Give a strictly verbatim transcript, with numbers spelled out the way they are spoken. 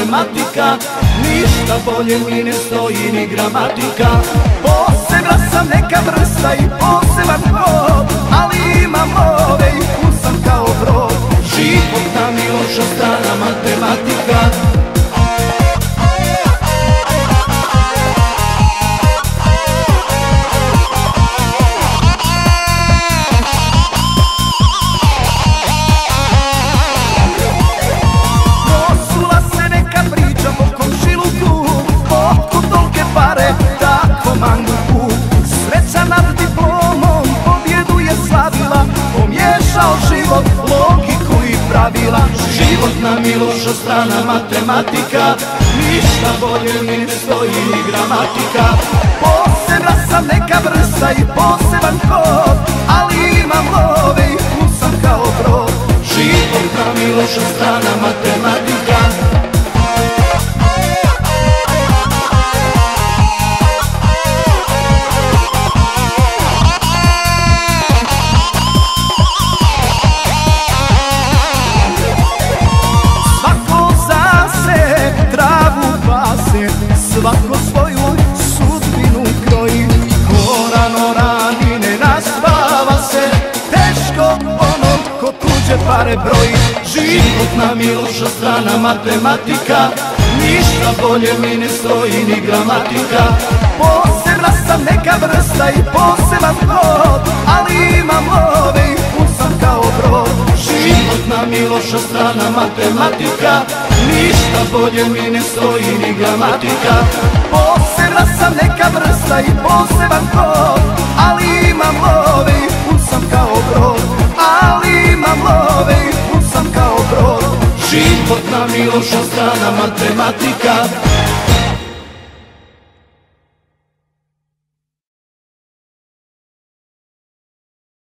matematika. Ništa bolje mi ne stoji ni gramatika. Posebna sam neka vrsta i poseban kod, ali imam ove i kusam kao brod. Život nam i loša strana matematika. Život, logiku i pravila, život nam i loša strana matematika. Ništa bolje mi ne stoji ni gramatika. Posebna sam neka vrsta i poseban kod, ali imam love i kusam kao brod. Život nam i loša strana matematika. Svako svoju sudbinu kroji, ko rano radi ne naspava se, teško onom ko tuđe pare broji. Život nam i loša strana matematika. Ništa bolje mi ne stoji ni gramatika. Posebna sam neka vrsta i poseban kod, ali imam love i kusam kao brod. Život nam i loša strana matematika. Ništa bolje mi ne stoji ni gramatika. Posebna sam neka vrsta i poseban kod, ali imam love i kusam kao brod. Ali imam love i kusam kao brod. Život nam i loša strana matematika.